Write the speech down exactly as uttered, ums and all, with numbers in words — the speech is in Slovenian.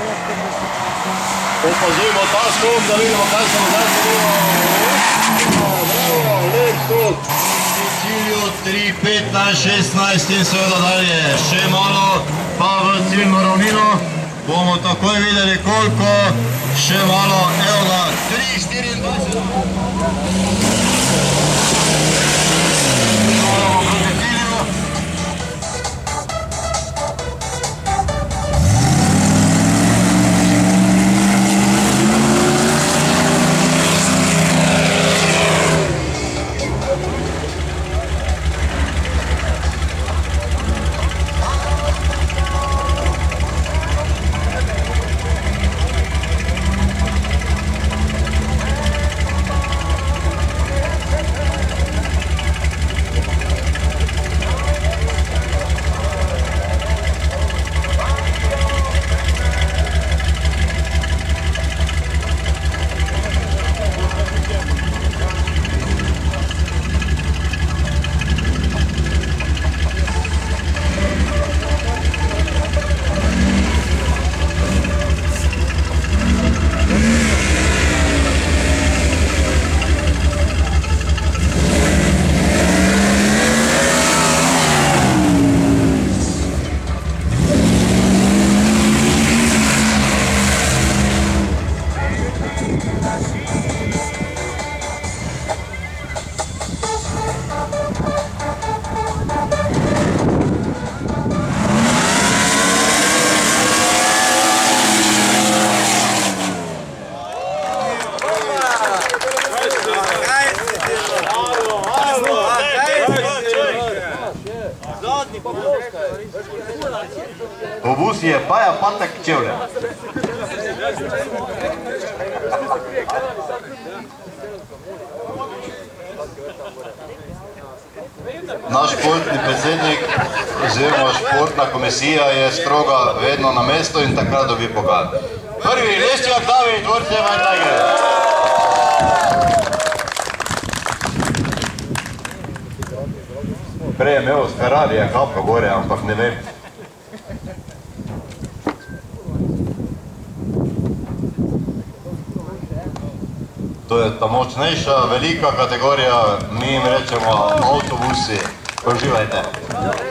Opazujmo ta skok, da vidimo, kaj se nazaj zgodilo. Bravo, lep skok. Cilju tri, petnajst, šestnajst in seveda dalje. Še malo pa v ciljno ravnino. Bomo takoj videli koliko. Še malo, evo ga, tri, štiriindvajset. Obus je paja patek čevlja. Naš športni predsednik oziroma športna komisija je stroga vedno na mesto in takrat dobi pokal. Prvi, Lestjak David, Dvorce Vajtajger. Prej je imel z Ferrarija kapka gore, ampak ne vem. To je ta močnejša, velika kategorija, mi jim rečemo avtobusi. Uživajte.